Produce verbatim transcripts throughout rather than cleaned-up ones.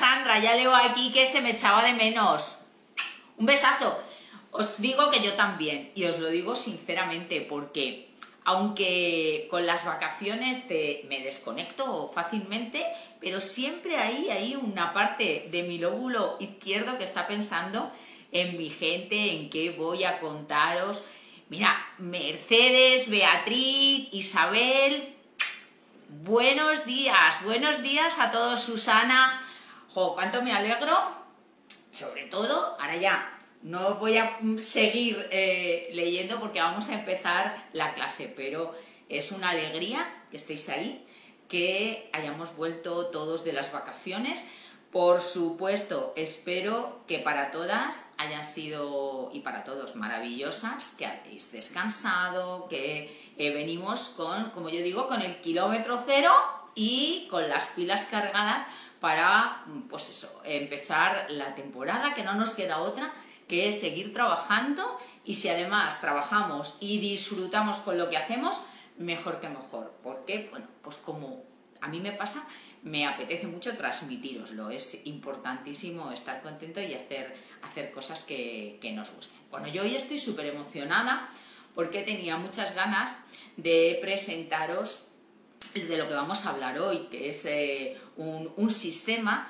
Sandra, ya leo aquí que se me echaba de menos. Un besazo. Os digo que yo también, y os lo digo sinceramente, porque aunque con las vacaciones te, me desconecto fácilmente, pero siempre hay, hay una parte de mi lóbulo izquierdo que está pensando en mi gente, en qué voy a contaros. Mira, Mercedes, Beatriz, Isabel, buenos días, buenos días a todos, Susana. Jo, cuánto me alegro, sobre todo, ahora ya no voy a seguir eh, leyendo porque vamos a empezar la clase, pero es una alegría que estéis ahí, que hayamos vuelto todos de las vacaciones. Por supuesto, espero que para todas hayan sido, y para todos, maravillosas, que hayáis descansado, que eh, venimos con, como yo digo, con el kilómetro cero y con las pilas cargadas para, pues eso, empezar la temporada, que no nos queda otra que es seguir trabajando, y si además trabajamos y disfrutamos con lo que hacemos, mejor que mejor, porque, bueno, pues como a mí me pasa, me apetece mucho transmitiroslo, es importantísimo estar contento y hacer, hacer cosas que, que nos gusten. Bueno, yo hoy estoy súper emocionada porque tenía muchas ganas de presentaros de lo que vamos a hablar hoy, que es eh, un, un sistema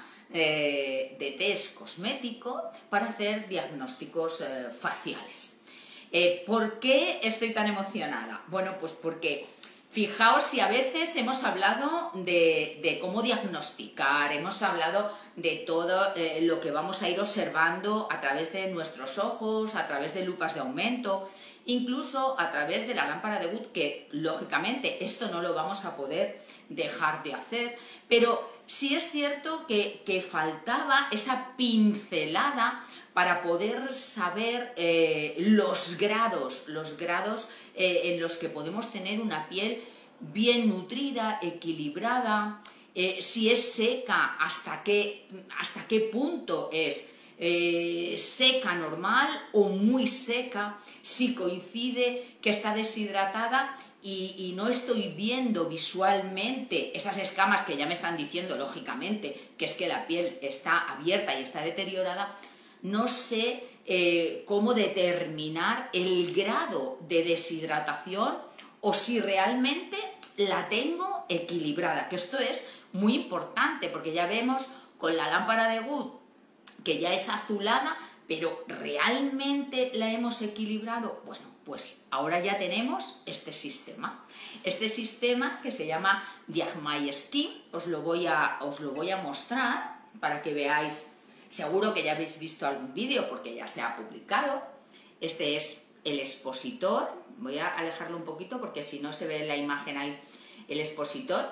eh, de test cosmético para hacer diagnósticos eh, faciales. Eh, ¿Por qué estoy tan emocionada? Bueno, pues porque fijaos si a veces hemos hablado de, de cómo diagnosticar, hemos hablado de todo eh, lo que vamos a ir observando a través de nuestros ojos, a través de lupas de aumento, incluso a través de la lámpara de Wood, que lógicamente esto no lo vamos a poder dejar de hacer, pero sí es cierto que, que faltaba esa pincelada para poder saber eh, los grados, los grados eh, en los que podemos tener una piel bien nutrida, equilibrada, eh, si es seca, hasta qué, hasta qué punto es eh, seca normal o muy seca, si coincide que está deshidratada y, y no estoy viendo visualmente esas escamas que ya me están diciendo, lógicamente, que es que la piel está abierta y está deteriorada. No sé eh, cómo determinar el grado de deshidratación o si realmente la tengo equilibrada, que esto es muy importante porque ya vemos con la lámpara de Wood que ya es azulada, pero ¿realmente la hemos equilibrado? Bueno, pues ahora ya tenemos este sistema. Este sistema que se llama Diag My Skin, os lo voy a, os lo voy a mostrar para que veáis. Seguro que ya habéis visto algún vídeo porque ya se ha publicado. Este es el expositor. Voy a alejarlo un poquito porque si no se ve en la imagen ahí el expositor.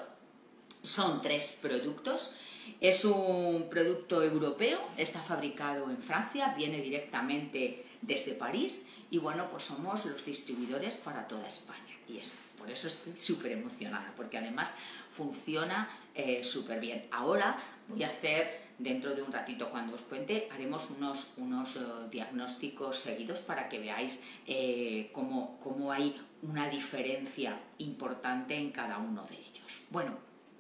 Son tres productos. Es un producto europeo, está fabricado en Francia, viene directamente desde París y bueno, pues somos los distribuidores para toda España. Y es, por eso estoy súper emocionada, porque además funciona eh, súper bien. Ahora voy a hacer, dentro de un ratito cuando os cuente, haremos unos, unos uh, diagnósticos seguidos para que veáis eh, cómo, cómo hay una diferencia importante en cada uno de ellos. Bueno,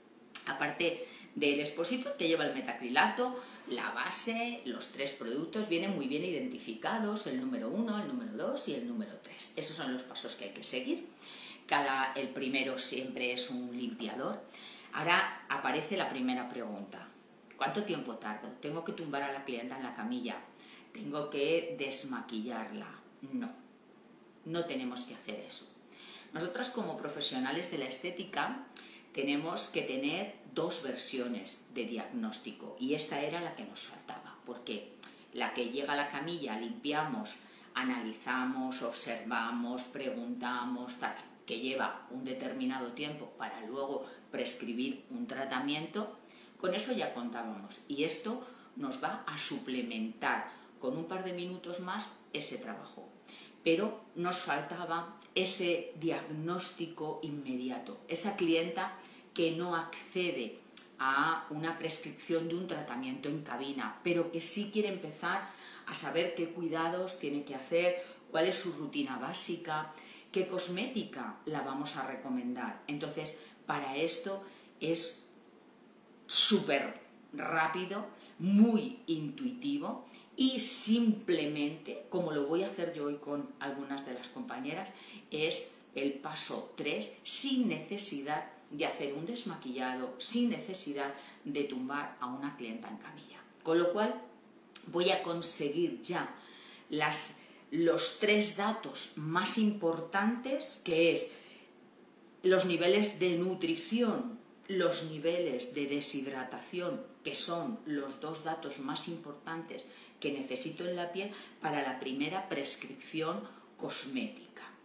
aparte del expositor que lleva el metacrilato, la base, los tres productos vienen muy bien identificados, el número uno, el número dos y el número tres. Esos son los pasos que hay que seguir. Cada, el primero siempre es un limpiador. Ahora aparece la primera pregunta. ¿Cuánto tiempo tardo? ¿Tengo que tumbar a la clienta en la camilla? ¿Tengo que desmaquillarla? No, no tenemos que hacer eso. Nosotros como profesionales de la estética tenemos que tener dos versiones de diagnóstico y esta era la que nos faltaba, porque la que llega a la camilla, limpiamos, analizamos, observamos, preguntamos, tal, que lleva un determinado tiempo para luego prescribir un tratamiento, con eso ya contábamos y esto nos va a suplementar con un par de minutos más ese trabajo. Pero nos faltaba ese diagnóstico inmediato, esa clienta que no accede a una prescripción de un tratamiento en cabina, pero que sí quiere empezar a saber qué cuidados tiene que hacer, cuál es su rutina básica, qué cosmética la vamos a recomendar. Entonces, para esto es súper rápido, muy intuitivo y simplemente, como lo voy a hacer yo hoy con algunas de las compañeras, es el paso tres sin necesidad de hacer un desmaquillado, sin necesidad de tumbar a una clienta en camilla. Con lo cual voy a conseguir ya las, los tres datos más importantes, que es los niveles de nutrición, los niveles de deshidratación, que son los dos datos más importantes que necesito en la piel para la primera prescripción cosmética.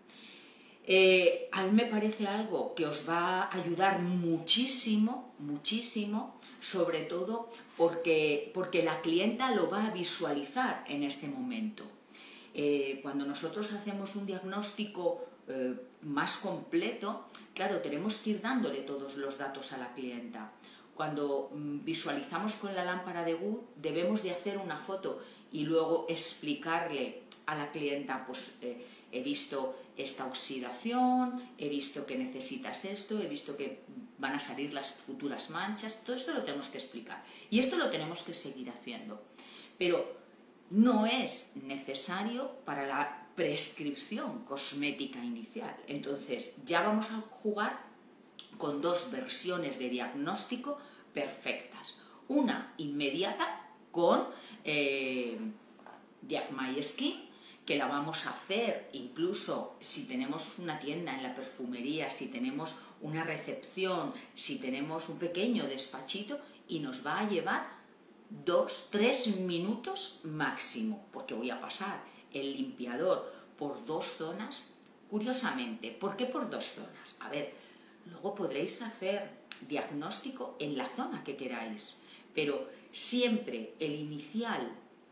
Eh, a mí me parece algo que os va a ayudar muchísimo, muchísimo, sobre todo porque, porque la clienta lo va a visualizar en este momento. Eh, cuando nosotros hacemos un diagnóstico eh, más completo, claro, tenemos que ir dándole todos los datos a la clienta. Cuando mm, visualizamos con la lámpara de Wood, debemos de hacer una foto y luego explicarle a la clienta, pues eh, he visto esta oxidación, he visto que necesitas esto, he visto que van a salir las futuras manchas, todo esto lo tenemos que explicar y esto lo tenemos que seguir haciendo. Pero no es necesario para la prescripción cosmética inicial. Entonces ya vamos a jugar con dos versiones de diagnóstico perfectas. Una inmediata con eh, Diag My Skin, que la vamos a hacer incluso si tenemos una tienda en la perfumería, si tenemos una recepción, si tenemos un pequeño despachito, y nos va a llevar dos, tres minutos máximo, porque voy a pasar el limpiador por dos zonas. Curiosamente, ¿por qué por dos zonas? A ver, luego podréis hacer diagnóstico en la zona que queráis, pero siempre el inicial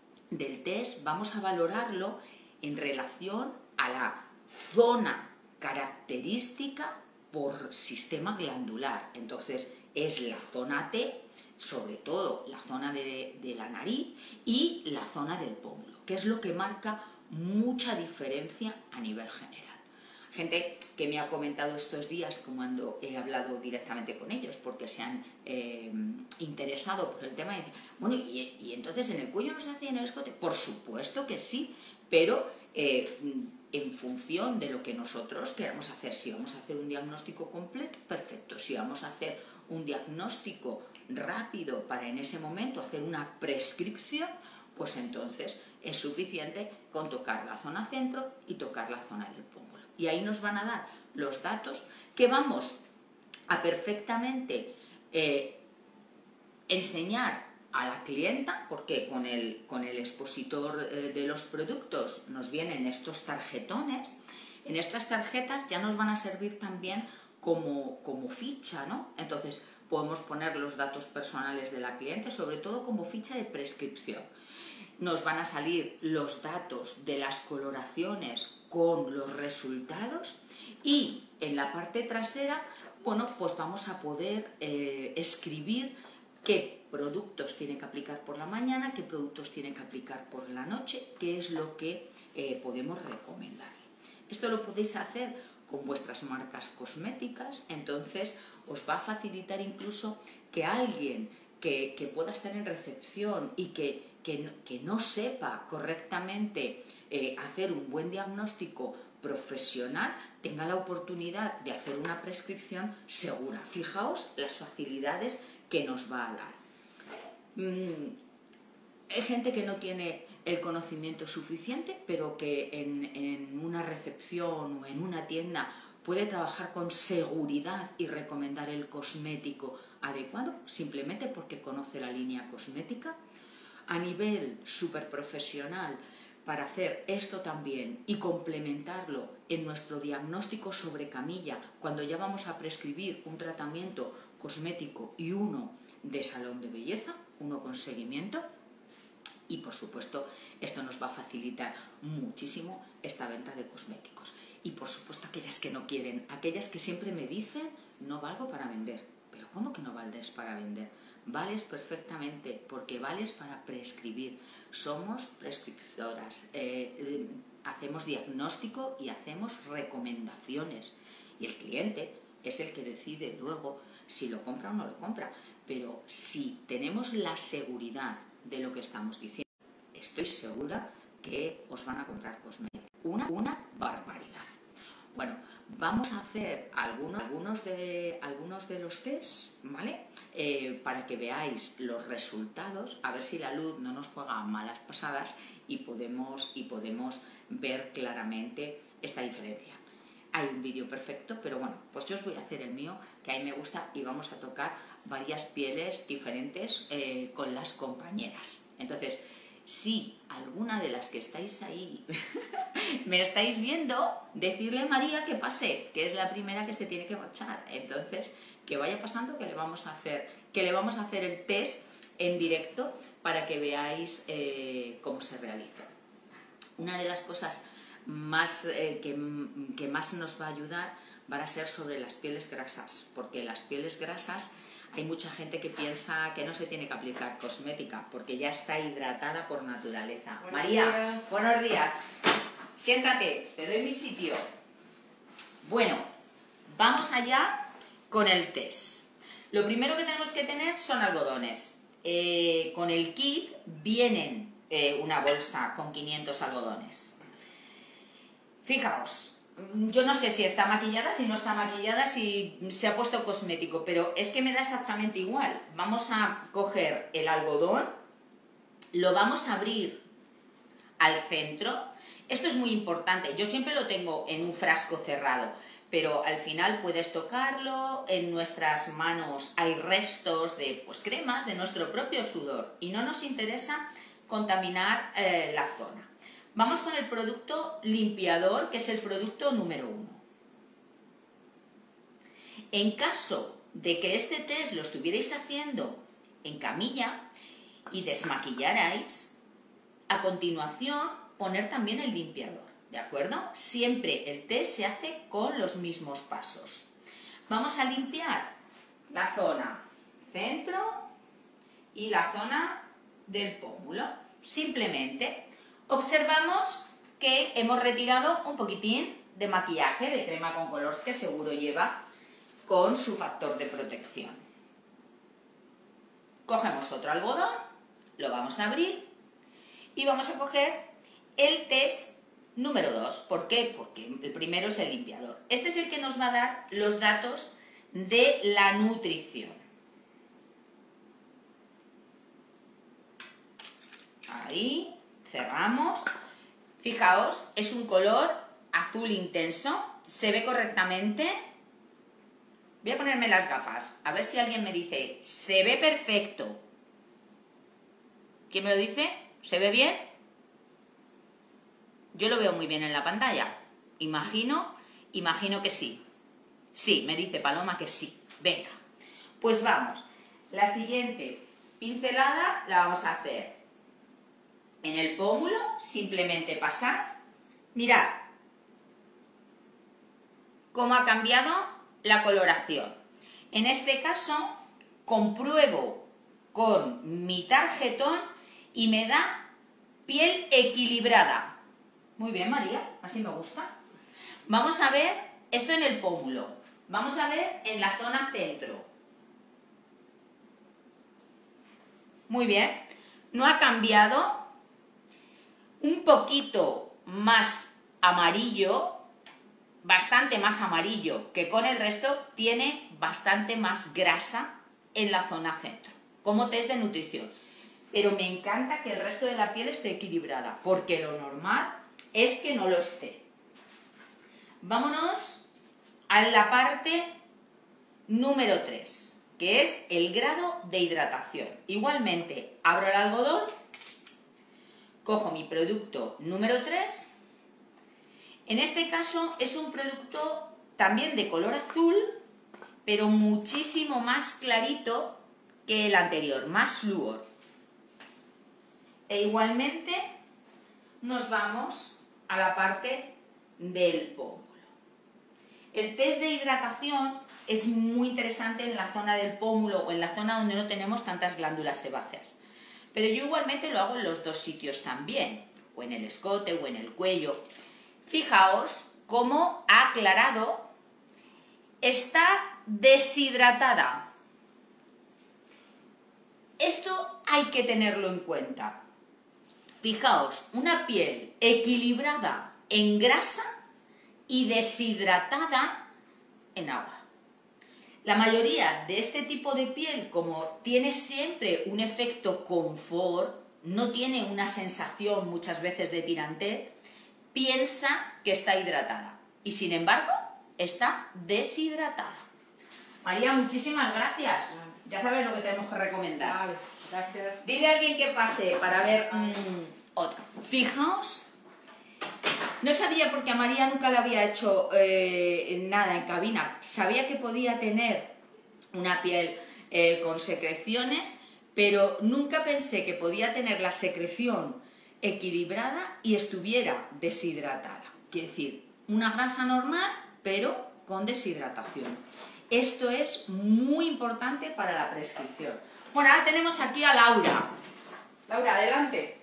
del test vamos a valorarlo en relación a la zona característica por sistema glandular. Entonces es la zona T, sobre todo la zona de, de la nariz y la zona del pómulo, que es lo que marca mucha diferencia a nivel general. Gente que me ha comentado estos días, cuando he hablado directamente con ellos, porque se han eh, interesado por el tema, y dicen, bueno, ¿y, y entonces en el cuello no se hace en el escote? Por supuesto que sí, pero eh, en función de lo que nosotros queramos hacer. Si vamos a hacer un diagnóstico completo, perfecto. Si vamos a hacer un diagnóstico rápido para en ese momento hacer una prescripción, pues entonces es suficiente con tocar la zona centro y tocar la zona del pómulo. Y ahí nos van a dar los datos que vamos a perfectamente eh, enseñar a la clienta, porque con el, con el expositor eh, de los productos nos vienen estos tarjetones. En estas tarjetas ya nos van a servir también como, como ficha, ¿no? Entonces podemos poner los datos personales de la cliente, sobre todo como ficha de prescripción. Nos van a salir los datos de las coloraciones con los resultados y en la parte trasera, bueno, pues vamos a poder eh, escribir qué productos tiene que aplicar por la mañana, qué productos tiene que aplicar por la noche, qué es lo que eh, podemos recomendar. Esto lo podéis hacer con vuestras marcas cosméticas, entonces os va a facilitar incluso que alguien que, que pueda estar en recepción y que, que, no, que no sepa correctamente eh, hacer un buen diagnóstico profesional, tenga la oportunidad de hacer una prescripción segura. Fijaos las facilidades que nos va a dar. Mm, hay gente que no tiene el conocimiento suficiente, pero que en, en una recepción o en una tienda puede trabajar con seguridad y recomendar el cosmético adecuado, simplemente porque conoce la línea cosmética. A nivel súper profesional, para hacer esto también y complementarlo en nuestro diagnóstico sobre camilla, cuando ya vamos a prescribir un tratamiento cosmético y uno de salón de belleza, uno con seguimiento. Y por supuesto esto nos va a facilitar muchísimo esta venta de cosméticos. Y por supuesto aquellas que no quieren, aquellas que siempre me dicen no valgo para vender. ¿Pero cómo que no vales para vender? Vales perfectamente, porque vales para prescribir. Somos prescriptoras, eh, eh, hacemos diagnóstico y hacemos recomendaciones. Y el cliente es el que decide luego si lo compra o no lo compra. Pero si tenemos la seguridad de lo que estamos diciendo, estoy segura que os van a comprar cosméticos. Una, una barbaridad. Bueno, vamos a hacer algunos, algunos, de, algunos de los tests, ¿vale? Eh, para que veáis los resultados, a ver si la luz no nos juega malas pasadas y podemos, y podemos ver claramente esta diferencia. Hay un vídeo perfecto, pero bueno, pues yo os voy a hacer el mío, que a mí me gusta, y vamos a tocar varias pieles diferentes eh, con las compañeras. Entonces, si alguna de las que estáis ahí me estáis viendo, decirle a María que pase, que es la primera que se tiene que marchar. Entonces, que vaya pasando, que le vamos a hacer, que le vamos a hacer el test en directo para que veáis eh, cómo se realiza. Una de las cosas más, eh, que, que más nos va a ayudar van a ser sobre las pieles grasas, porque las pieles grasas hay mucha gente que piensa que no se tiene que aplicar cosmética porque ya está hidratada por naturaleza. Buenos María, días. buenos días. Siéntate, te doy mi sitio. Bueno, vamos allá con el test. Lo primero que tenemos que tener son algodones. Eh, con el kit vienen eh, una bolsa con quinientos algodones. Fijaos. Yo no sé si está maquillada, si no está maquillada, si se ha puesto cosmético, pero es que me da exactamente igual. Vamos a coger el algodón, lo vamos a abrir al centro. Esto es muy importante, yo siempre lo tengo en un frasco cerrado, pero al final puedes tocarlo, en nuestras manos hay restos de pues, cremas, de nuestro propio sudor, y no nos interesa contaminar eh, la zona. Vamos con el producto limpiador, que es el producto número uno. En caso de que este test lo estuvierais haciendo en camilla y desmaquillarais, a continuación poner también el limpiador, ¿de acuerdo? Siempre el test se hace con los mismos pasos. Vamos a limpiar la zona centro y la zona del pómulo. Simplemente observamos que hemos retirado un poquitín de maquillaje, de crema con color que seguro lleva con su factor de protección. Cogemos otro algodón, lo vamos a abrir y vamos a coger el test número dos. ¿Por qué? Porque el primero es el limpiador. Este es el que nos va a dar los datos de la nutrición. Ahí. Cerramos. Fijaos, es un color azul intenso, se ve correctamente. Voy a ponerme las gafas, a ver si alguien me dice, se ve perfecto. ¿Quién me lo dice? ¿Se ve bien? Yo lo veo muy bien en la pantalla. Imagino, imagino que sí. Sí, me dice Paloma que sí. Venga, pues vamos. La siguiente pincelada la vamos a hacer en el pómulo, simplemente pasar. Mirad cómo ha cambiado la coloración. En este caso, compruebo con mi tarjetón y me da piel equilibrada. Muy bien, María, así me gusta. Vamos a ver esto en el pómulo. Vamos a ver en la zona centro. Muy bien, no ha cambiado. Un poquito más amarillo, bastante más amarillo que con el resto, tiene bastante más grasa en la zona centro, como test de nutrición. Pero me encanta que el resto de la piel esté equilibrada, porque lo normal es que no lo esté. Vámonos a la parte número tres, que es el grado de hidratación. Igualmente, abro el algodón, cojo mi producto número tres. En este caso es un producto también de color azul, pero muchísimo más clarito que el anterior, más flúor. E igualmente nos vamos a la parte del pómulo. El test de hidratación es muy interesante en la zona del pómulo o en la zona donde no tenemos tantas glándulas sebáceas. Pero yo igualmente lo hago en los dos sitios también, o en el escote o en el cuello. Fijaos cómo ha aclarado, está deshidratada. Esto hay que tenerlo en cuenta. Fijaos, una piel equilibrada en grasa y deshidratada en agua. La mayoría de este tipo de piel, como tiene siempre un efecto confort, no tiene una sensación muchas veces de tirantez, piensa que está hidratada y sin embargo está deshidratada. María, muchísimas gracias. Ya sabes lo que tenemos que recomendar. Vale, gracias. Dile a alguien que pase para ver mmm, otro. Fijaos, no sabía porque a María nunca le había hecho eh, nada en cabina. Sabía que podía tener una piel eh, con secreciones, pero nunca pensé que podía tener la secreción equilibrada y estuviera deshidratada. Quiere decir, una grasa normal, pero con deshidratación. Esto es muy importante para la prescripción. Bueno, ahora tenemos aquí a Laura. Laura, adelante.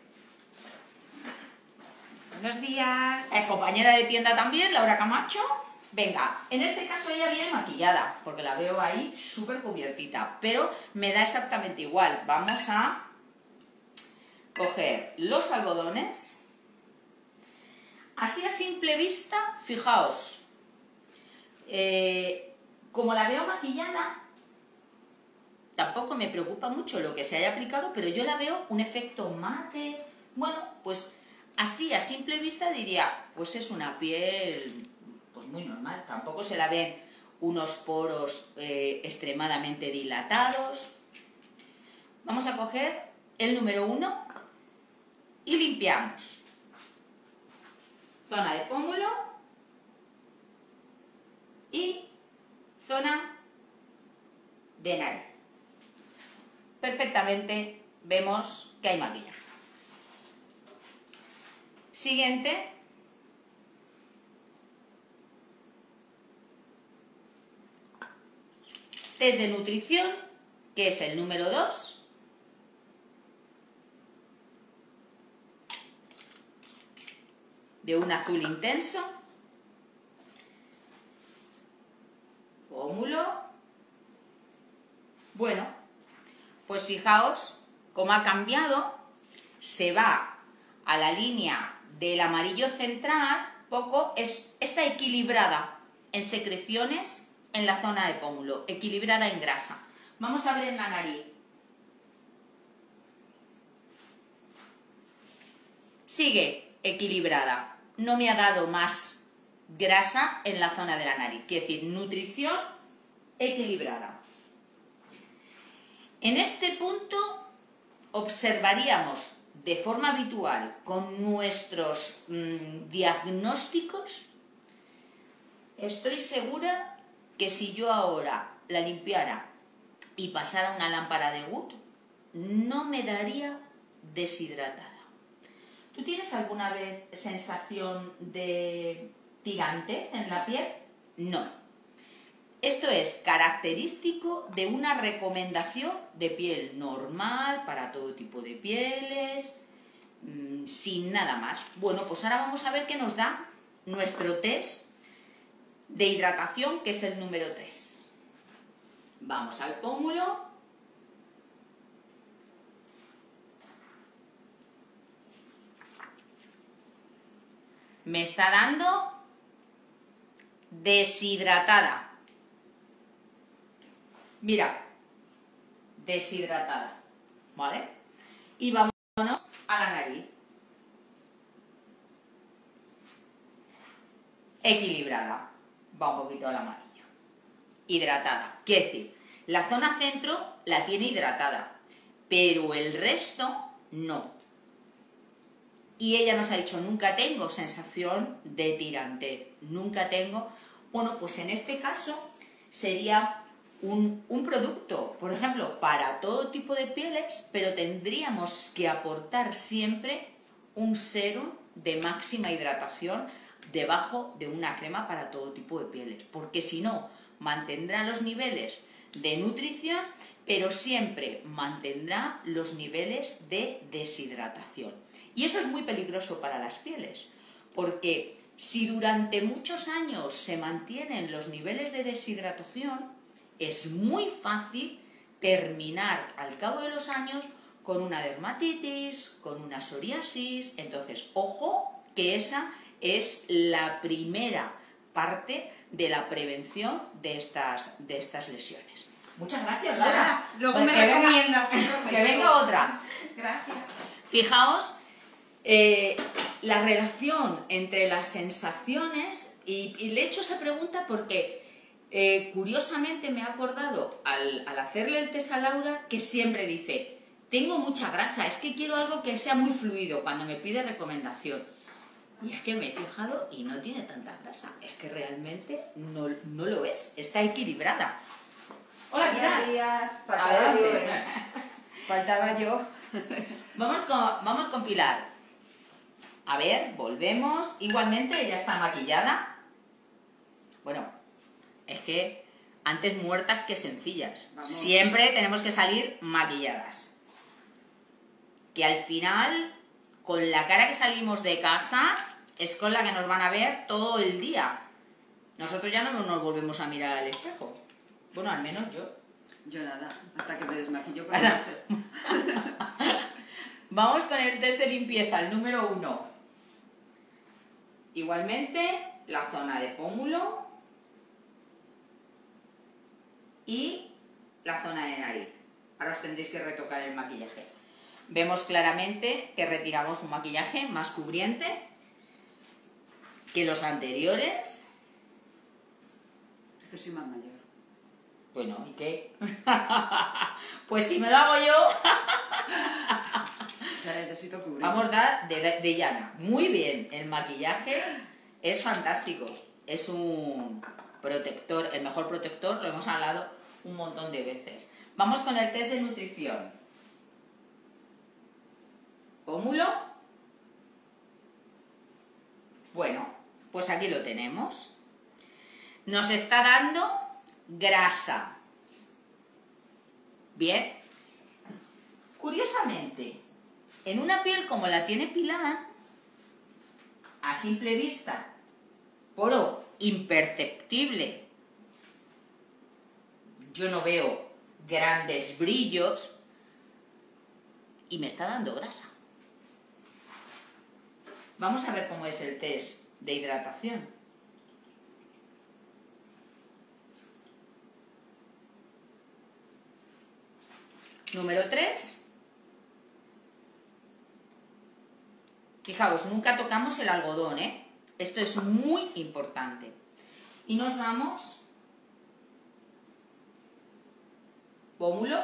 Buenos días. Es compañera de tienda también, Laura Camacho. Venga, en este caso ella viene maquillada, porque la veo ahí súper cubiertita, pero me da exactamente igual. Vamos a coger los algodones. Así a simple vista, fijaos, eh, como la veo maquillada, tampoco me preocupa mucho lo que se haya aplicado, pero yo la veo un efecto mate. Bueno, pues así a simple vista diría, pues es una piel pues muy normal, tampoco se la ven unos poros eh, extremadamente dilatados. Vamos a coger el número uno y limpiamos. Zona de pómulo y zona de nariz. Perfectamente vemos que hay maquillaje. Siguiente. Test de nutrición, que es el número dos. De un azul intenso. Pómulo. Bueno, pues fijaos cómo ha cambiado. Se va a la línea del amarillo central, poco, es, está equilibrada en secreciones en la zona de pómulo, equilibrada en grasa. Vamos a ver en la nariz. Sigue equilibrada, no me ha dado más grasa en la zona de la nariz, quiere decir, nutrición equilibrada. En este punto observaríamos de forma habitual con nuestros mmm, diagnósticos. Estoy segura que si yo ahora la limpiara y pasara una lámpara de Wood, no me daría deshidratada. ¿Tú tienes alguna vez sensación de tirantez en la piel? No. Esto es característico de una recomendación de piel normal, para todo tipo de pieles, mmm, sin nada más. Bueno, pues ahora vamos a ver qué nos da nuestro test de hidratación, que es el número tres. Vamos al pómulo. Me está dando deshidratada. Mira, deshidratada, ¿vale? Y vámonos a la nariz. Equilibrada, va un poquito al amarillo. Hidratada, quiere decir, la zona centro la tiene hidratada, pero el resto no. Y ella nos ha dicho, nunca tengo sensación de tirantez, nunca tengo... Bueno, pues en este caso sería un, un producto, por ejemplo, para todo tipo de pieles, pero tendríamos que aportar siempre un sérum de máxima hidratación debajo de una crema para todo tipo de pieles, porque si no, mantendrá los niveles de nutrición, pero siempre mantendrá los niveles de deshidratación. Y eso es muy peligroso para las pieles, porque si durante muchos años se mantienen los niveles de deshidratación, es muy fácil terminar al cabo de los años con una dermatitis, con una psoriasis. Entonces, ojo, que esa es la primera parte de la prevención de estas, de estas lesiones. Muchas gracias, Lara. Luego Pues me que venga- recomiendas. que venga otra. Gracias. Fijaos eh, la relación entre las sensaciones, y, y le he hecho esa pregunta porque eh, curiosamente me he acordado al, al hacerle el test a Laura que siempre dice, tengo mucha grasa, es que quiero algo que sea muy fluido cuando me pide recomendación. Y es que me he fijado y no tiene tanta grasa, es que realmente no, no lo es, está equilibrada. Hola, Buenos Pilar. días, faltaba Adelante. yo, ¿eh? Faltaba yo. Vamos con, vamos con Pilar. A ver, volvemos. Igualmente, ella está maquillada. Bueno, es que antes muertas que sencillas. Vamos. Siempre tenemos que salir maquilladas. Que al final, con la cara que salimos de casa, es con la que nos van a ver todo el día. Nosotros ya no nos volvemos a mirar al espejo. Bueno, al menos yo. Yo nada, hasta que me desmaquillo por la noche. Vamos con el test de limpieza, el número uno. Igualmente, la zona de pómulo y la zona de nariz. Ahora os tendréis que retocar el maquillaje. Vemos claramente que retiramos un maquillaje más cubriente que los anteriores. Es que soy más mayor. Bueno, ¿y qué? Pues si me lo hago yo... O sea, necesito cubrir. Vamos a dar de, de, de llana. Muy bien, el maquillaje es fantástico. Es un protector, el mejor protector, lo hemos hablado un montón de veces. Vamos con el test de nutrición. Pómulo. Bueno, pues aquí lo tenemos. Nos está dando grasa. Bien. Curiosamente, en una piel como la tiene Pilar, a simple vista, poro imperceptible, yo no veo grandes brillos y me está dando grasa. Vamos a ver cómo es el test de hidratación. Número tres. Fijaos, nunca tocamos el algodón, ¿eh? Esto es muy importante. Y nos vamos... Pómulo.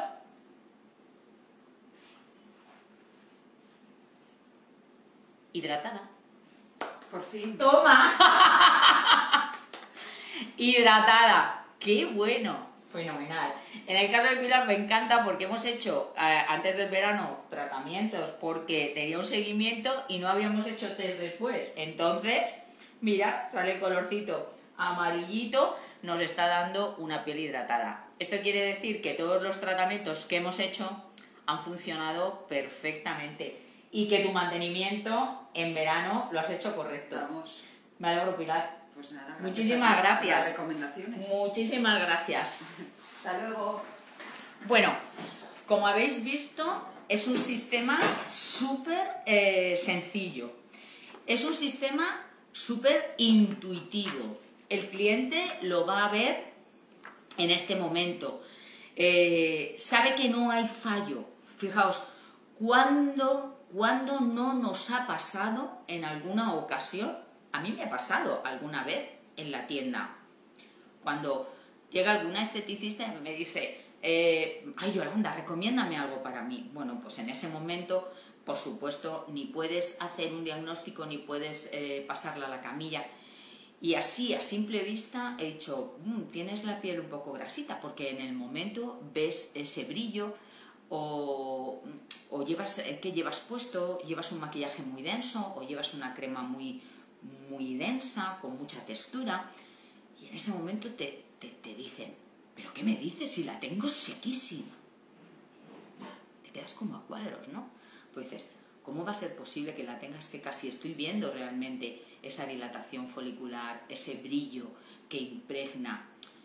Hidratada. Por fin. ¡Toma! Hidratada. ¡Qué bueno! Fenomenal. En el caso de Pilar me encanta porque hemos hecho eh, antes del verano tratamientos porque tenía un seguimiento y no habíamos hecho test después. Entonces, mira, sale el colorcito amarillito, nos está dando una piel hidratada. Esto quiere decir que todos los tratamientos que hemos hecho han funcionado perfectamente y que tu mantenimiento en verano lo has hecho correcto. Vamos. Me alegro, Pilar. Pues nada, gracias Muchísimas a ti por gracias. las recomendaciones. Muchísimas gracias. Hasta luego. Bueno, como habéis visto, es un sistema súper eh, sencillo. Es un sistema súper intuitivo. El cliente lo va a ver en este momento. Eh, sabe que no hay fallo. Fijaos, ¿cuándo, cuándo no nos ha pasado en alguna ocasión? A mí me ha pasado alguna vez en la tienda. Cuando llega alguna esteticista y me dice, eh, ay Yolanda, recomiéndame algo para mí. Bueno, pues en ese momento, por supuesto, ni puedes hacer un diagnóstico, ni puedes eh, pasarla a la camilla. Y así, a simple vista, he dicho, mmm, tienes la piel un poco grasita, porque en el momento ves ese brillo, o, o llevas, ¿qué llevas puesto? ¿Llevas un maquillaje muy denso? ¿O llevas una crema muy, muy densa, con mucha textura? Y en ese momento te, te, te dicen, ¿pero qué me dices si la tengo sequísima? Te quedas como a cuadros, ¿no? Pues dices, ¿cómo va a ser posible que la tengas seca si estoy viendo realmente esa dilatación folicular, ese brillo que impregna?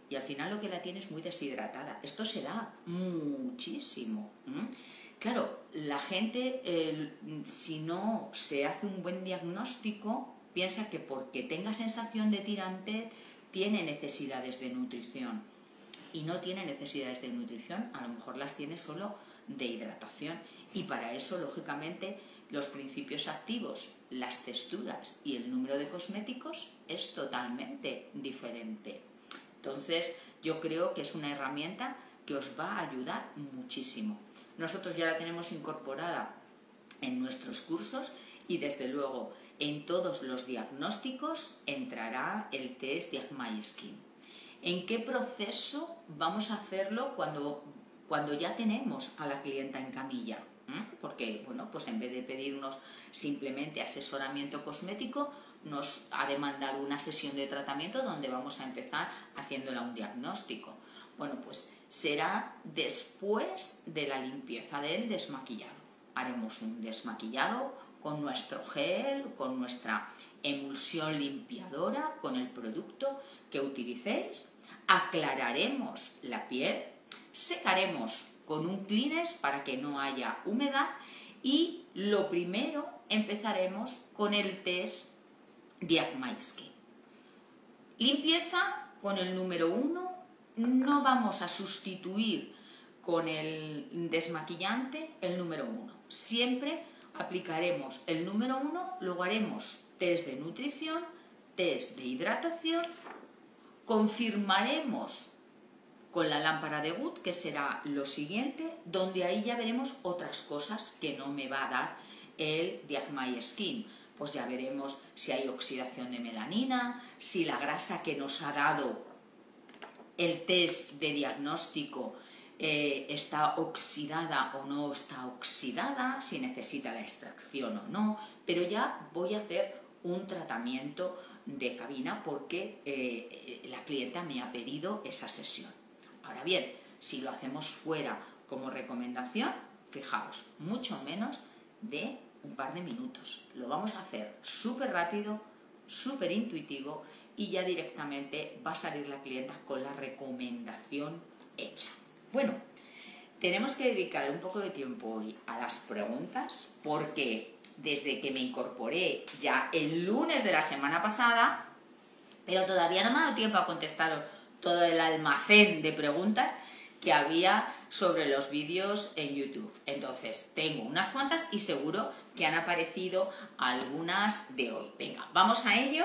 y al final lo que la tiene es muy deshidratada. Esto se da muchísimo. ¿m? Claro, la gente, eh, si no se hace un buen diagnóstico, piensa que porque tenga sensación de tirantez, tiene necesidades de nutrición. Y no tiene necesidades de nutrición, a lo mejor las tiene solo de hidratación. Y para eso, lógicamente, los principios activos, las texturas y el número de cosméticos es totalmente diferente. Entonces, yo creo que es una herramienta que os va a ayudar muchísimo. Nosotros ya la tenemos incorporada en nuestros cursos y, desde luego, en todos los diagnósticos entrará el test de My Skin. ¿En qué proceso vamos a hacerlo cuando, cuando ya tenemos a la clienta en camilla? ¿Mm? Porque, bueno, pues en vez de pedirnos simplemente asesoramiento cosmético, nos ha demandado una sesión de tratamiento donde vamos a empezar haciéndola un diagnóstico. Bueno, pues será después de la limpieza del desmaquillado. Haremos un desmaquillado con nuestro gel, con nuestra emulsión limpiadora, con el producto que utilicéis, aclararemos la piel, secaremos con un Kleenex para que no haya humedad y lo primero empezaremos con el test de My Skin. Limpieza con el número uno, no vamos a sustituir con el desmaquillante el número uno. Siempre aplicaremos el número uno, luego haremos test de nutrición, test de hidratación, confirmaremos con la lámpara de Wood, que será lo siguiente, donde ahí ya veremos otras cosas que no me va a dar el My Skin. Pues ya veremos si hay oxidación de melanina, si la grasa que nos ha dado el test de diagnóstico eh, está oxidada o no está oxidada, si necesita la extracción o no, pero ya voy a hacer un tratamiento de cabina porque eh, la clienta me ha pedido esa sesión. Ahora bien, si lo hacemos fuera como recomendación, fijaos, mucho menos de un par de minutos. Lo vamos a hacer súper rápido, súper intuitivo y ya directamente va a salir la clienta con la recomendación hecha. Bueno, tenemos que dedicar un poco de tiempo hoy a las preguntas porque desde que me incorporé ya el lunes de la semana pasada, pero todavía no me ha dado tiempo a contestar todo el almacén de preguntas que había sobre los vídeos en YouTube. Entonces, tengo unas cuantas y seguro que han aparecido algunas de hoy. Venga, vamos a ello.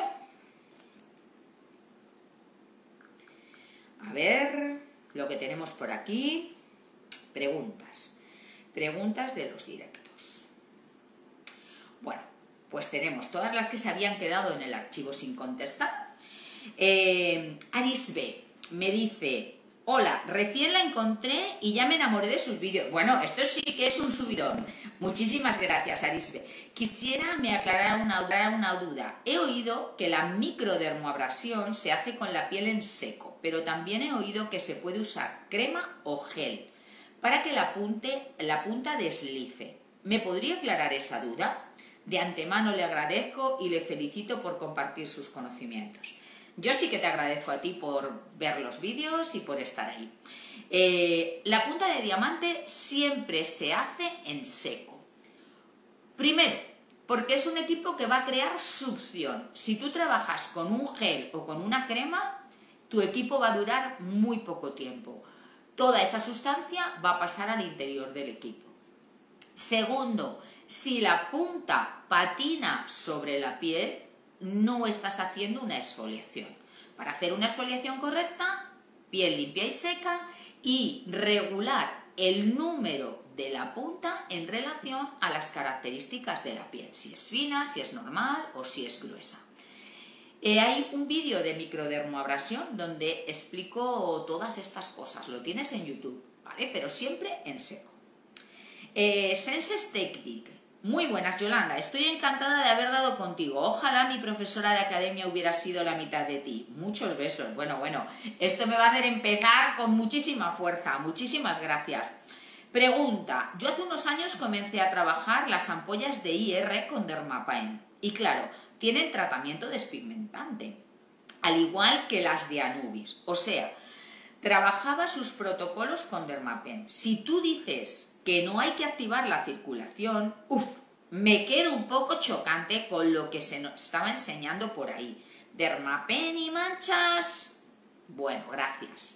A ver lo que tenemos por aquí. Preguntas. Preguntas de los directos. Bueno, pues tenemos todas las que se habían quedado en el archivo sin contestar. Eh, Aris B me dice: hola, recién la encontré y ya me enamoré de sus vídeos. Bueno, esto sí que es un subidón. Muchísimas gracias, Aris B. Quisiera me aclarar una, una duda. He oído que la microdermoabrasión se hace con la piel en seco, pero también he oído que se puede usar crema o gel para que la, punte, la punta deslice. ¿Me podría aclarar esa duda? De antemano le agradezco y le felicito por compartir sus conocimientos. Yo sí que te agradezco a ti por ver los vídeos y por estar ahí. Eh, la punta de diamante siempre se hace en seco. Primero, porque es un equipo que va a crear succión. Si tú trabajas con un gel o con una crema, tu equipo va a durar muy poco tiempo. Toda esa sustancia va a pasar al interior del equipo. Segundo, si la punta patina sobre la piel, no estás haciendo una exfoliación. Para hacer una exfoliación correcta, piel limpia y seca y regular el número de la punta en relación a las características de la piel, si es fina, si es normal o si es gruesa. Eh, hay un vídeo de microdermoabrasión donde explico todas estas cosas, lo tienes en YouTube, ¿vale? Pero siempre en seco. Eh, Senses Technique. Muy buenas, Yolanda. Estoy encantada de haber dado contigo. Ojalá mi profesora de academia hubiera sido la mitad de ti. Muchos besos. Bueno, bueno, esto me va a hacer empezar con muchísima fuerza. Muchísimas gracias. Pregunta. Yo hace unos años comencé a trabajar las ampollas de I R con Dermapen. Y claro, tienen tratamiento despigmentante, al igual que las de Anubis. O sea, trabajaba sus protocolos con Dermapen. Si tú dices que no hay que activar la circulación, uff, me quedo un poco chocante con lo que se nos estaba enseñando por ahí. Dermapen y manchas, bueno, gracias.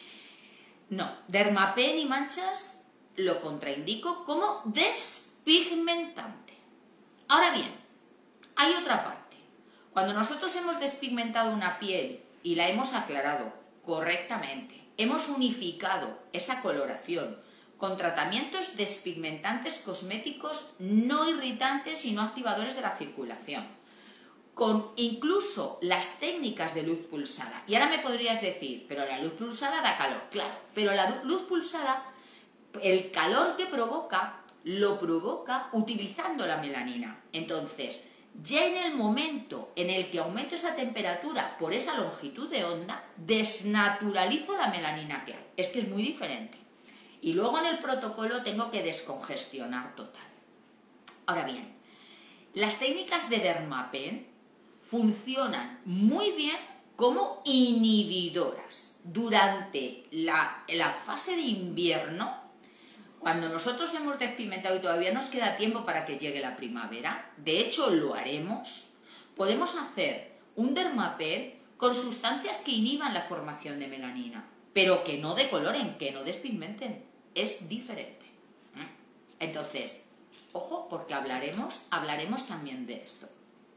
No, Dermapen y manchas lo contraindico como despigmentante. Ahora bien, hay otra parte. Cuando nosotros hemos despigmentado una piel y la hemos aclarado correctamente, hemos unificado esa coloración con tratamientos despigmentantes cosméticos no irritantes y no activadores de la circulación, con incluso las técnicas de luz pulsada. Y ahora me podrías decir, pero la luz pulsada da calor. Claro, pero la luz pulsada, el calor que provoca, lo provoca utilizando la melanina. Entonces, ya en el momento en el que aumento esa temperatura por esa longitud de onda, desnaturalizo la melanina que hay. Es que es muy diferente. Y luego en el protocolo tengo que descongestionar total. Ahora bien, las técnicas de Dermapen funcionan muy bien como inhibidoras. Durante la, la fase de invierno, cuando nosotros hemos despigmentado y todavía nos queda tiempo para que llegue la primavera, de hecho lo haremos, podemos hacer un Dermapen con sustancias que inhiban la formación de melanina, pero que no decoloren, que no despigmenten. Es diferente. Entonces, ojo, porque hablaremos, hablaremos también de esto.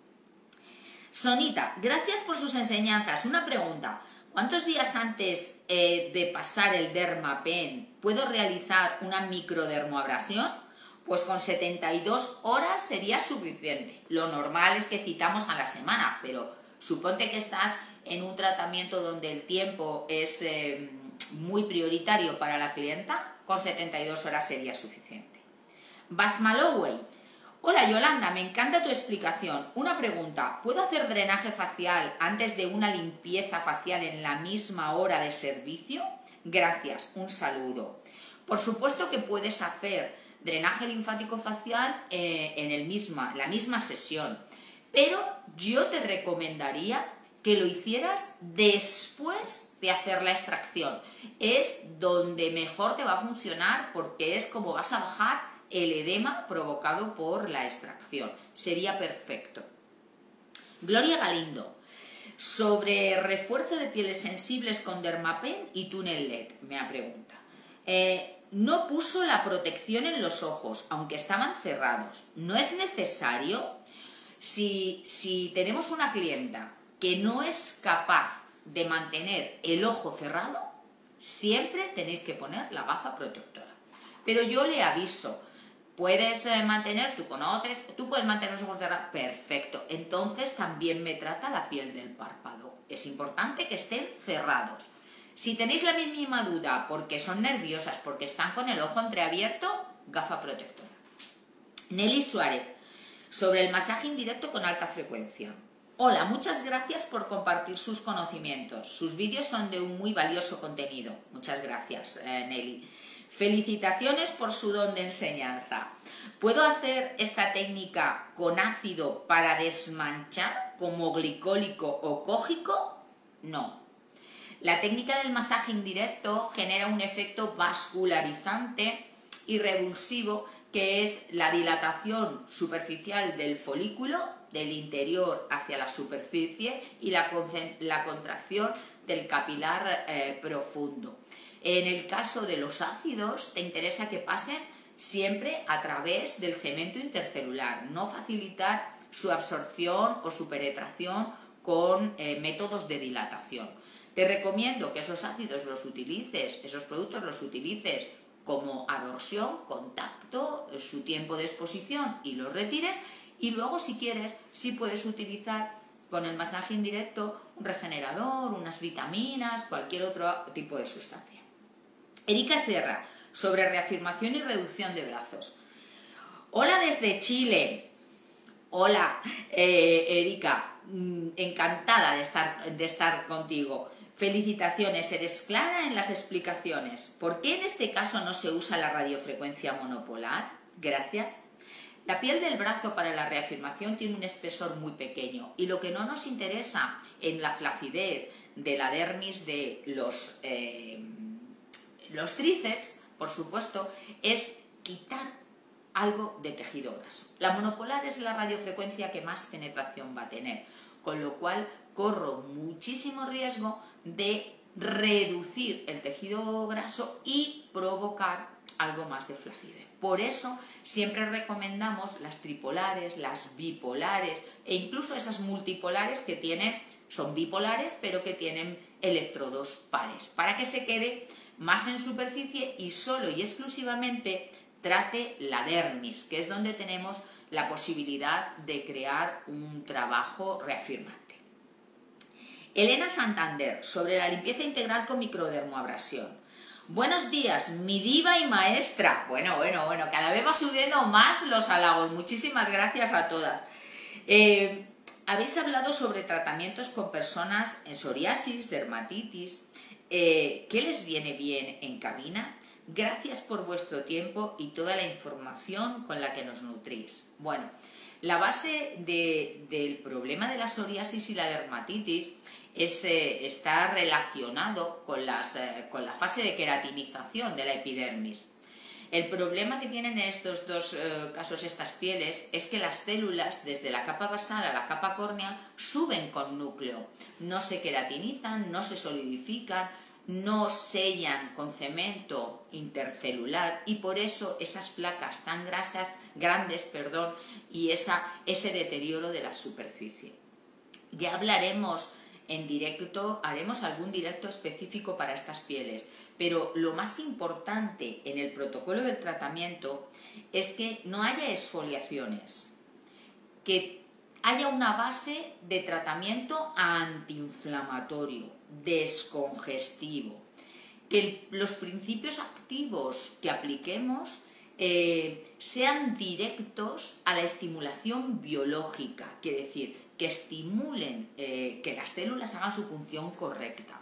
Sonita, gracias por sus enseñanzas. Una pregunta. ¿Cuántos días antes eh, de pasar el Dermapen puedo realizar una microdermoabrasión? Pues con setenta y dos horas sería suficiente. Lo normal es que citamos a la semana, pero suponte que estás en un tratamiento donde el tiempo es eh, muy prioritario para la clienta, con setenta y dos horas sería suficiente. Basmaloway. Hola Yolanda, me encanta tu explicación. Una pregunta, ¿puedo hacer drenaje facial antes de una limpieza facial en la misma hora de servicio? Gracias, un saludo. Por supuesto que puedes hacer drenaje linfático facial eh, en el misma, la misma sesión, pero yo te recomendaría que lo hicieras después de hacer la extracción. Es donde mejor te va a funcionar porque es como vas a bajar el edema provocado por la extracción. Sería perfecto. Gloria Galindo. Sobre refuerzo de pieles sensibles con Dermapen y túnel L E D, me pregunta. Eh, no puso la protección en los ojos, aunque estaban cerrados. ¿No es necesario? Si, si tenemos una clienta que no es capaz de mantener el ojo cerrado, siempre tenéis que poner la gafa protectora. Pero yo le aviso, puedes mantener, tú conoces, tú puedes mantener los ojos cerrados, perfecto. Entonces también me trata la piel del párpado. Es importante que estén cerrados. Si tenéis la mínima duda porque son nerviosas, porque están con el ojo entreabierto, gafa protectora. Nelly Suárez, sobre el masaje indirecto con alta frecuencia. Hola, muchas gracias por compartir sus conocimientos. Sus vídeos son de un muy valioso contenido. Muchas gracias, eh, Nelly. Felicitaciones por su don de enseñanza. ¿Puedo hacer esta técnica con ácido para desmanchar, como glicólico o cógico? No. La técnica del masaje indirecto genera un efecto vascularizante y revulsivo, que es la dilatación superficial del folículo, del interior hacia la superficie, y la, la contracción del capilar eh, profundo. En el caso de los ácidos, te interesa que pasen siempre a través del cemento intercelular, no facilitar su absorción o su penetración con eh, métodos de dilatación. Te recomiendo que esos ácidos los utilices, esos productos los utilices como adorsión, contacto, su tiempo de exposición y los retires, y luego si quieres, sí puedes utilizar con el masaje indirecto un regenerador, unas vitaminas, cualquier otro tipo de sustancia. Erika Serra, sobre reafirmación y reducción de brazos. Hola desde Chile. Hola, eh, Erika, encantada de estar, de estar contigo. Felicitaciones, eres clara en las explicaciones. ¿Por qué en este caso no se usa la radiofrecuencia monopolar? Gracias. La piel del brazo para la reafirmación tiene un espesor muy pequeño y lo que no nos interesa en la flacidez de la dermis de los, eh, los tríceps, por supuesto, es quitar algo de tejido graso. La monopolar es la radiofrecuencia que más penetración va a tener, con lo cual corro muchísimo riesgo de reducir el tejido graso y provocar algo más de flacidez. Por eso siempre recomendamos las tripolares, las bipolares e incluso esas multipolares que tienen, son bipolares pero que tienen electrodos pares, para que se quede más en superficie y solo y exclusivamente trate la dermis, que es donde tenemos la posibilidad de crear un trabajo reafirmante. Elena Santander, sobre la limpieza integral con microdermoabrasión. Buenos días, mi diva y maestra. Bueno, bueno, bueno, cada vez va subiendo más los halagos. Muchísimas gracias a todas. Eh, habéis hablado sobre tratamientos con personas en psoriasis, dermatitis. Eh, ¿Qué les viene bien en cabina? Gracias por vuestro tiempo y toda la información con la que nos nutrís. Bueno, la base de, del problema de la psoriasis y la dermatitis es, eh, está relacionado con, las, eh, con la fase de queratinización de la epidermis. El problema que tienen en estos dos eh, casos estas pieles es que las células desde la capa basal a la capa córnea suben con núcleo, no se queratinizan, no se solidifican, no sellan con cemento intercelular y por eso esas placas tan grasas, grandes, perdón, y esa, ese deterioro de la superficie. Ya hablaremos en directo, haremos algún directo específico para estas pieles, pero lo más importante en el protocolo del tratamiento es que no haya exfoliaciones, que haya una base de tratamiento antiinflamatorio, descongestivo, que los principios activos que apliquemos eh, sean directos a la estimulación biológica, quiere decir, que estimulen eh, que las células hagan su función correcta.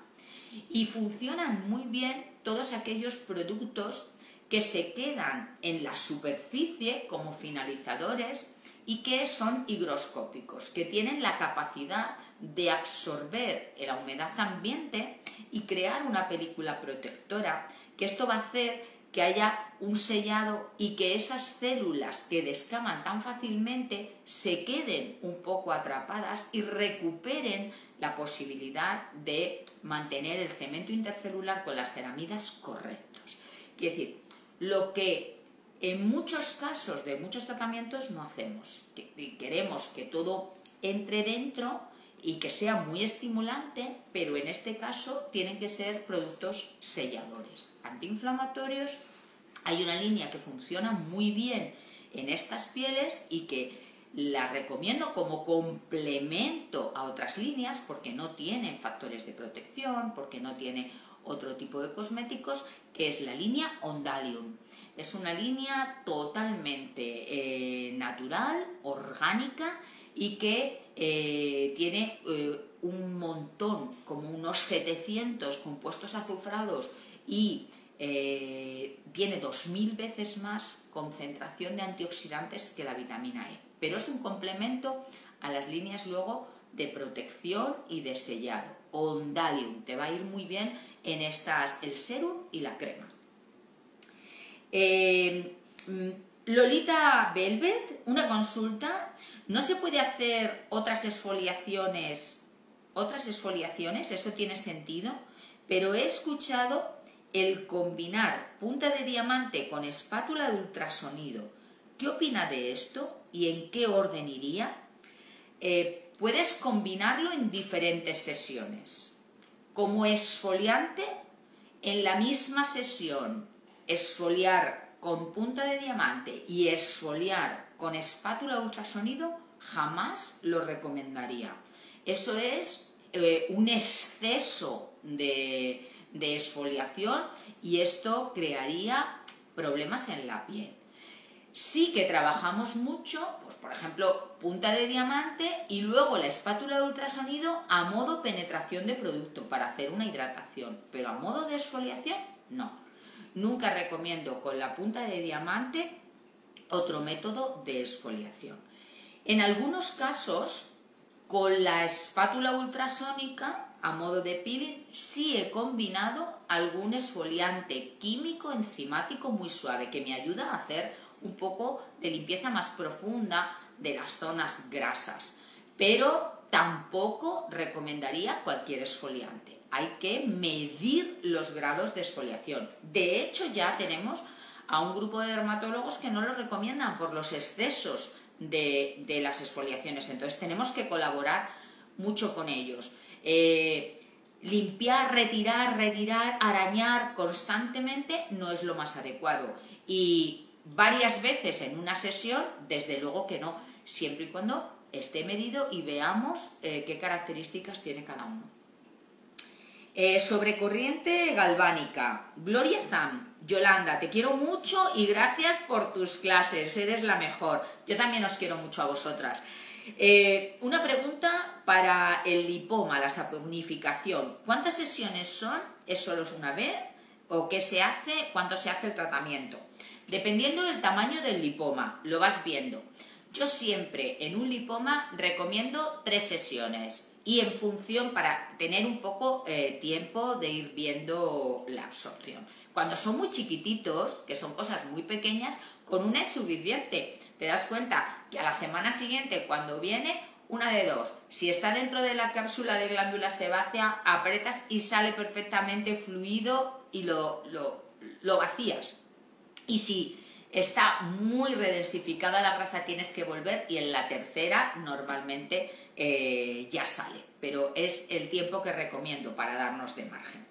Y funcionan muy bien todos aquellos productos que se quedan en la superficie como finalizadores y que son higroscópicos, que tienen la capacidad de absorber la humedad ambiente y crear una película protectora, que esto va a hacer que haya un sellado y que esas células que descaman tan fácilmente se queden un poco atrapadas y recuperen la posibilidad de mantener el cemento intercelular con las ceramidas correctos. Quiere decir, lo que en muchos casos de muchos tratamientos no hacemos, que queremos que todo entre dentro y que sea muy estimulante, pero en este caso tienen que ser productos selladores, antiinflamatorios. Hay una línea que funciona muy bien en estas pieles y que la recomiendo como complemento a otras líneas porque no tienen factores de protección, porque no tiene otro tipo de cosméticos, que es la línea Ondalium. Es una línea totalmente eh, natural, orgánica y que eh, tiene eh, un montón, como unos setecientos compuestos azufrados y eh, tiene dos mil veces más concentración de antioxidantes que la vitamina E. Pero es un complemento a las líneas luego de protección y de sellado. Ondalium te va a ir muy bien en estas, el serum y la crema. Eh, Lolita Velvet, una consulta. ¿No se puede hacer otras exfoliaciones? Otras exfoliaciones, eso tiene sentido, pero he escuchado el combinar punta de diamante con espátula de ultrasonido. ¿Qué opina de esto y en qué orden iría? Eh, puedes combinarlo en diferentes sesiones. Como exfoliante, en la misma sesión, exfoliar con punta de diamante y exfoliar con espátula de ultrasonido, jamás lo recomendaría. Eso es eh, un exceso de, de exfoliación y esto crearía problemas en la piel. Sí que trabajamos mucho, pues por ejemplo, punta de diamante y luego la espátula de ultrasonido a modo penetración de producto para hacer una hidratación, pero a modo de exfoliación, no. Nunca recomiendo con la punta de diamante otro método de exfoliación. En algunos casos, con la espátula ultrasónica a modo de peeling, sí he combinado algún exfoliante químico enzimático muy suave que me ayuda a hacer un poco de limpieza más profunda de las zonas grasas, pero tampoco recomendaría cualquier exfoliante. Hay que medir los grados de exfoliación. De hecho, ya tenemos a un grupo de dermatólogos que no lo recomiendan por los excesos de, de las exfoliaciones. Entonces tenemos que colaborar mucho con ellos. Eh, limpiar, retirar, retirar, arañar constantemente no es lo más adecuado. Y varias veces en una sesión, desde luego que no, siempre y cuando esté medido y veamos eh, qué características tiene cada uno. Eh, sobre corriente galvánica, Gloria Zam, Yolanda, te quiero mucho y gracias por tus clases, eres la mejor. Yo también os quiero mucho a vosotras. Eh, una pregunta para el lipoma, la saponificación. ¿Cuántas sesiones son? ¿Es solo una vez? ¿O qué se hace? ¿Cuándo se hace el tratamiento? Dependiendo del tamaño del lipoma, lo vas viendo. Yo siempre en un lipoma recomiendo tres sesiones y en función para tener un poco eh, tiempo de ir viendo la absorción. Cuando son muy chiquititos, que son cosas muy pequeñas, con una es suficiente. Te das cuenta que a la semana siguiente cuando viene, una de dos. Si está dentro de la cápsula de glándula sebácea, apretas y sale perfectamente fluido y lo, lo, lo vacías. Y si está muy redensificada la grasa, tienes que volver y en la tercera normalmente eh, ya sale. Pero es el tiempo que recomiendo para darnos de margen.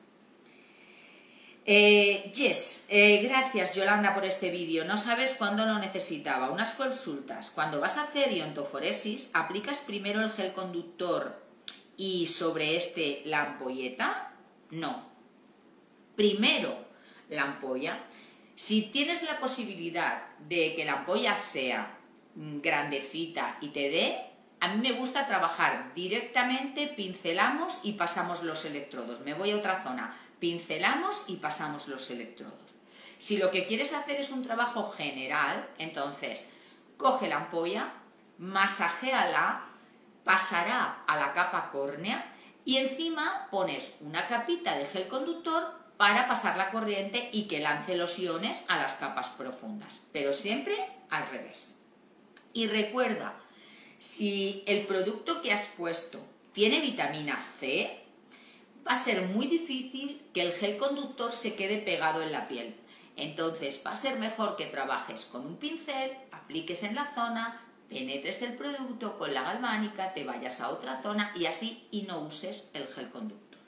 Eh, yes, eh, gracias Yolanda por este vídeo. No sabes cuándo lo necesitaba. Unas consultas. Cuando vas a hacer iontoforesis, ¿aplicas primero el gel conductor y sobre este la ampolleta? No. Primero la ampolla. Si tienes la posibilidad de que la ampolla sea grandecita y te dé, a mí me gusta trabajar directamente, pincelamos y pasamos los electrodos. Me voy a otra zona, pincelamos y pasamos los electrodos. Si lo que quieres hacer es un trabajo general, entonces coge la ampolla, masajéala, pasará a la capa córnea y encima pones una capita de gel conductor para pasar la corriente y que lance los iones a las capas profundas, pero siempre al revés. Y recuerda, si el producto que has puesto tiene vitamina C, va a ser muy difícil que el gel conductor se quede pegado en la piel. Entonces va a ser mejor que trabajes con un pincel, apliques en la zona, penetres el producto con la galvánica, te vayas a otra zona y así y no uses el gel conductor.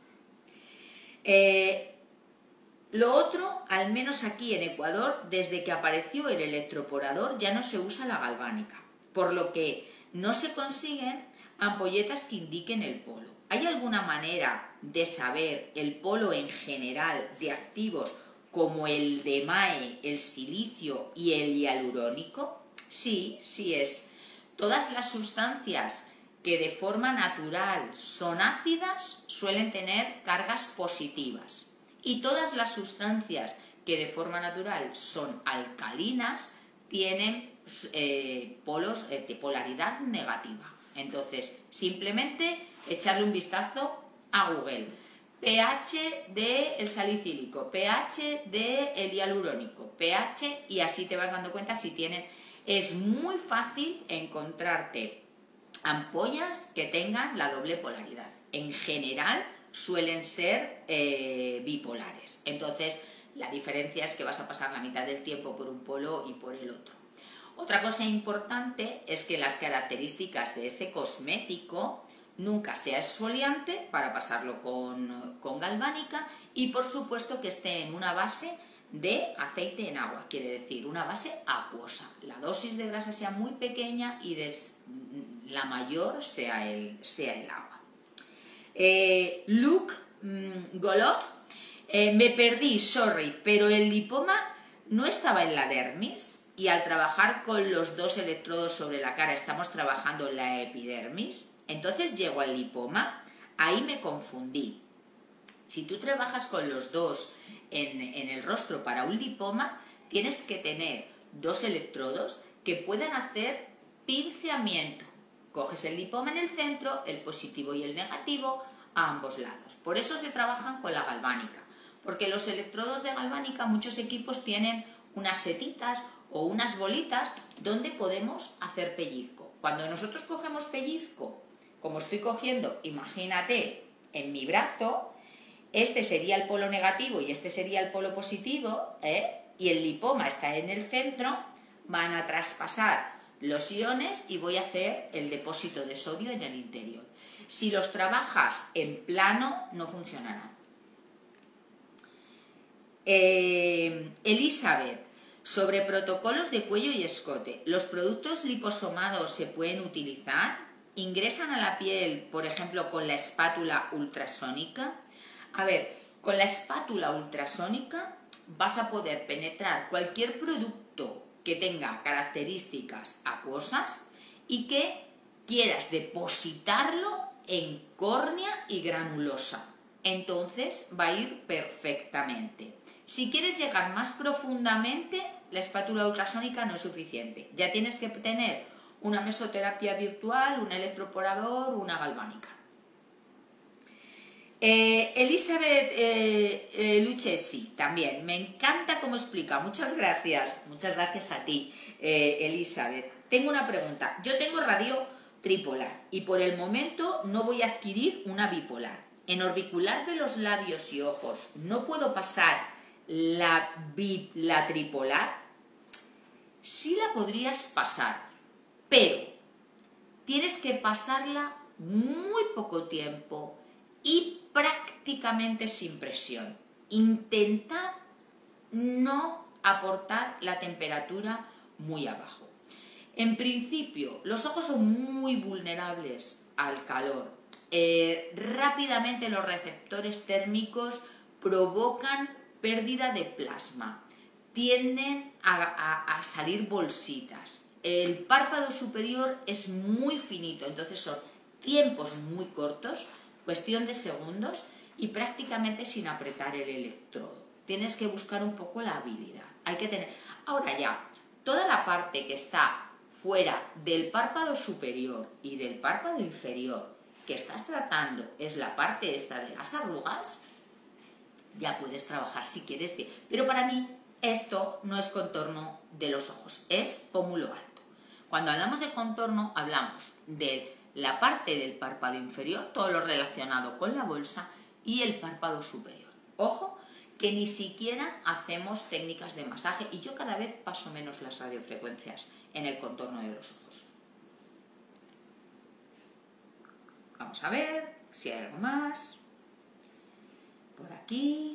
Eh, Lo otro, al menos aquí en Ecuador, desde que apareció el electroporador ya no se usa la galvánica, por lo que no se consiguen ampolletas que indiquen el polo. ¿Hay alguna manera de saber el polo en general de activos como el de M A E, el silicio y el hialurónico? Sí, sí es. Todas las sustancias que de forma natural son ácidas suelen tener cargas positivas. Y todas las sustancias que de forma natural son alcalinas tienen eh, polos eh, de polaridad negativa. Entonces, simplemente echarle un vistazo a Google. pH del salicílico, pH del hialurónico, pH y así te vas dando cuenta si tienen... Es muy fácil encontrarte ampollas que tengan la doble polaridad. En general, suelen ser eh, bipolares. Entonces, la diferencia es que vas a pasar la mitad del tiempo por un polo y por el otro. Otra cosa importante es que las características de ese cosmético nunca sea exfoliante para pasarlo con, con galvánica y por supuesto que esté en una base de aceite en agua, quiere decir una base acuosa. La dosis de grasa sea muy pequeña y de, la mayor sea el, sea el agua. Eh, Luke mmm, Golot, eh, me perdí, sorry, pero el lipoma no estaba en la dermis y al trabajar con los dos electrodos sobre la cara estamos trabajando en la epidermis, entonces llegó al lipoma, ahí me confundí. Si tú trabajas con los dos en, en el rostro para un lipoma, tienes que tener dos electrodos que puedan hacer pinceamiento. Coges el lipoma en el centro, el positivo y el negativo, a ambos lados. Por eso se trabajan con la galvánica, porque los electrodos de galvánica, muchos equipos tienen unas setitas o unas bolitas donde podemos hacer pellizco. Cuando nosotros cogemos pellizco, como estoy cogiendo, imagínate, en mi brazo, este sería el polo negativo y este sería el polo positivo, ¿eh? Y el lipoma está en el centro, van a traspasar los iones y voy a hacer el depósito de sodio en el interior. Si los trabajas en plano, no funcionarán. Eh, Elizabeth, sobre protocolos de cuello y escote. ¿Los productos liposomados se pueden utilizar? ¿Ingresan a la piel, por ejemplo, con la espátula ultrasónica? A ver, con la espátula ultrasónica vas a poder penetrar cualquier producto que tenga características acuosas y que quieras depositarlo en córnea y granulosa. Entonces va a ir perfectamente. Si quieres llegar más profundamente, la espátula ultrasónica no es suficiente. Ya tienes que tener una mesoterapia virtual, un electroporador, una galvánica. Eh, Elizabeth eh, eh, Lucchesi, también, me encanta cómo explica, muchas gracias, muchas gracias a ti, eh, Elizabeth. Tengo una pregunta, yo tengo radio tripolar y por el momento no voy a adquirir una bipolar. En orbicular de los labios y ojos, ¿no puedo pasar la, bi, la tripolar? Sí la podrías pasar, pero tienes que pasarla muy poco tiempo y prácticamente sin presión. Intenta no aportar la temperatura muy abajo. En principio, los ojos son muy vulnerables al calor. Eh, rápidamente los receptores térmicos provocan pérdida de plasma. Tienden a, a, a salir bolsitas. El párpado superior es muy finito, entonces son tiempos muy cortos, cuestión de segundos y prácticamente sin apretar el electrodo. Tienes que buscar un poco la habilidad. Hay que tener. Ahora ya, toda la parte que está fuera del párpado superior y del párpado inferior que estás tratando es la parte esta de las arrugas, ya puedes trabajar si quieres. Pero para mí esto no es contorno de los ojos, es pómulo alto. Cuando hablamos de contorno hablamos de la parte del párpado inferior, todo lo relacionado con la bolsa, y el párpado superior. Ojo, que ni siquiera hacemos técnicas de masaje y yo cada vez paso menos las radiofrecuencias en el contorno de los ojos. Vamos a ver si hay algo más. Por aquí.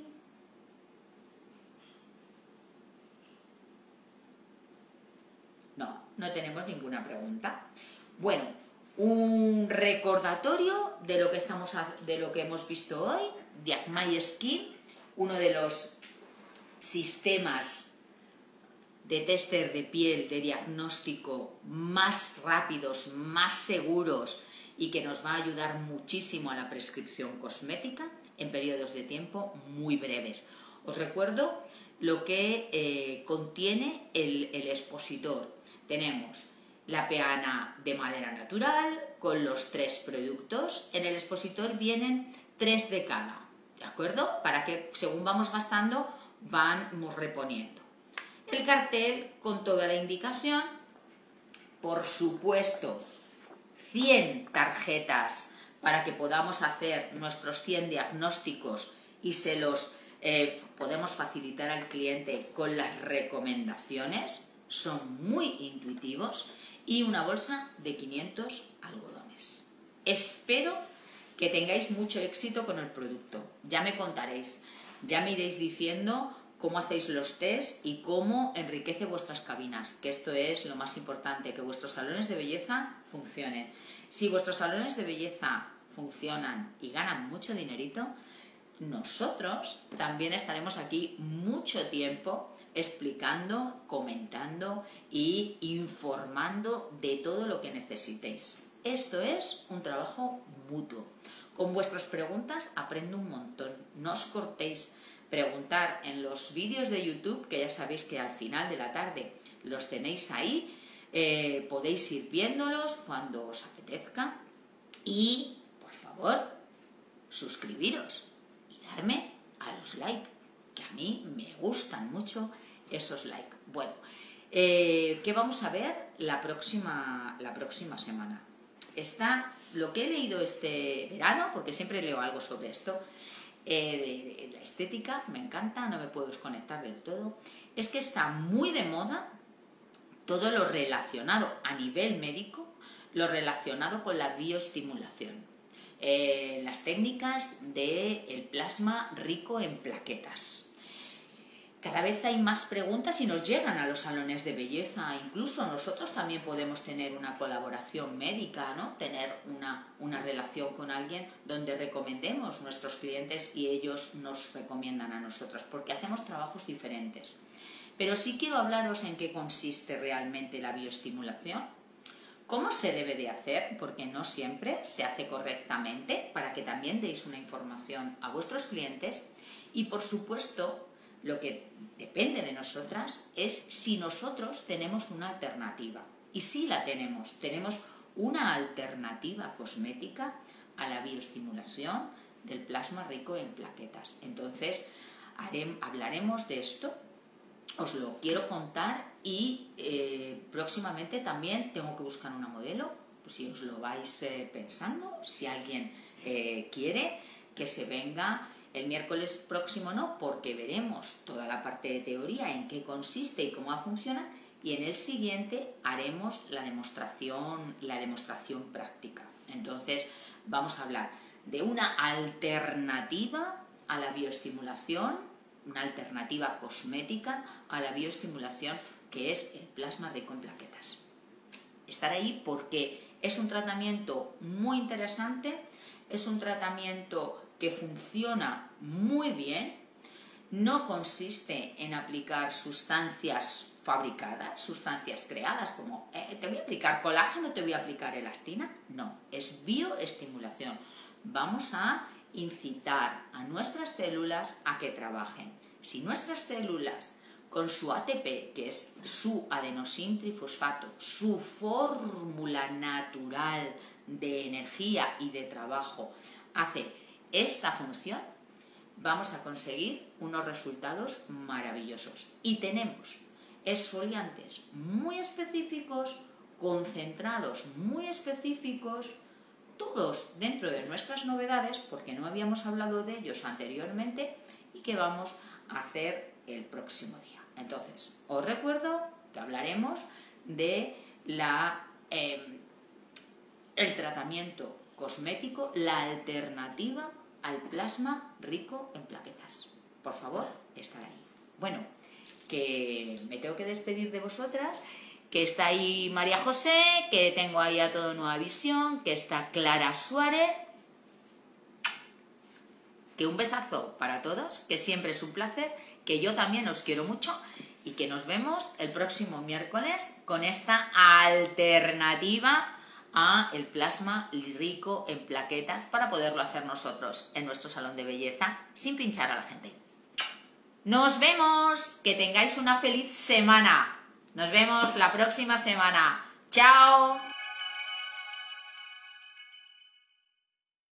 No, no tenemos ninguna pregunta. Bueno, un recordatorio de lo que, estamos, de lo que hemos visto hoy, Diagmy Skin, uno de los sistemas de tester de piel, de diagnóstico más rápidos, más seguros y que nos va a ayudar muchísimo a la prescripción cosmética en periodos de tiempo muy breves. Os recuerdo lo que eh, contiene el, el expositor. Tenemos la peana de madera natural con los tres productos. En el expositor vienen tres de cada, ¿de acuerdo? Para que según vamos gastando, vamos reponiendo. El cartel con toda la indicación, por supuesto, cien tarjetas para que podamos hacer nuestros cien diagnósticos y se los eh, podemos facilitar al cliente con las recomendaciones, son muy intuitivos, y una bolsa de quinientos algodones. Espero que tengáis mucho éxito con el producto, ya me contaréis, ya me iréis diciendo cómo hacéis los test y cómo enriquece vuestras cabinas, que esto es lo más importante, que vuestros salones de belleza funcionen. Si vuestros salones de belleza funcionan y ganan mucho dinerito, nosotros también estaremos aquí mucho tiempo explicando, comentando y informando de todo lo que necesitéis. Esto es un trabajo mutuo. Con vuestras preguntas aprendo un montón. No os cortéis. Preguntar en los vídeos de YouTube, que ya sabéis que al final de la tarde los tenéis ahí, eh, podéis ir viéndolos cuando os apetezca y, por favor, suscribiros y darme a los like, que a mí me gustan mucho esos likes. Bueno, eh, ¿qué vamos a ver la próxima, la próxima semana? Está lo que he leído este verano, porque siempre leo algo sobre esto, eh, de, de la estética, me encanta, no me puedo desconectar del todo. Es que está muy de moda todo lo relacionado a nivel médico, lo relacionado con la bioestimulación. Eh, las técnicas del plasma rico en plaquetas. Cada vez hay más preguntas y nos llegan a los salones de belleza. Incluso nosotros también podemos tener una colaboración médica, ¿no? Tener una, una relación con alguien donde recomendemos a nuestros clientes y ellos nos recomiendan a nosotros, porque hacemos trabajos diferentes. Pero sí quiero hablaros en qué consiste realmente la bioestimulación, cómo se debe de hacer, porque no siempre se hace correctamente, para que también deis una información a vuestros clientes. Y por supuesto, lo que depende de nosotras es si nosotros tenemos una alternativa. Y sí la tenemos, tenemos una alternativa cosmética a la bioestimulación del plasma rico en plaquetas. Entonces, haré, hablaremos de esto, os lo quiero contar y eh, próximamente también tengo que buscar una modelo, pues si os lo vais eh, pensando, si alguien eh, quiere que se venga. El miércoles próximo no, porque veremos toda la parte de teoría, en qué consiste y cómo funciona, y en el siguiente haremos la demostración, la demostración práctica. Entonces vamos a hablar de una alternativa a la bioestimulación, una alternativa cosmética a la bioestimulación, que es el plasma rico en plaquetas. Estar ahí porque es un tratamiento muy interesante, es un tratamiento que funciona muy bien, no consiste en aplicar sustancias fabricadas, sustancias creadas, como eh, te voy a aplicar colágeno, te voy a aplicar elastina. No, es bioestimulación. Vamos a incitar a nuestras células a que trabajen. Si nuestras células, con su A T P, que es su adenosín trifosfato, su fórmula natural de energía y de trabajo, hace esta función, vamos a conseguir unos resultados maravillosos. Y tenemos exfoliantes muy específicos, concentrados muy específicos, todos dentro de nuestras novedades, porque no habíamos hablado de ellos anteriormente, y que vamos a hacer el próximo día. Entonces, os recuerdo que hablaremos de la, eh, el tratamiento cosmético, la alternativa al plasma rico en plaquetas. Por favor, estar ahí. Bueno, que me tengo que despedir de vosotras, que está ahí María José, que tengo ahí a Todo Nueva Visión, que está Clara Suárez, que un besazo para todos, que siempre es un placer, que yo también os quiero mucho y que nos vemos el próximo miércoles con esta alternativa a el plasma rico en plaquetas para poderlo hacer nosotros en nuestro salón de belleza sin pinchar a la gente. ¡Nos vemos! Que tengáis una feliz semana. Nos vemos la próxima semana. ¡Chao!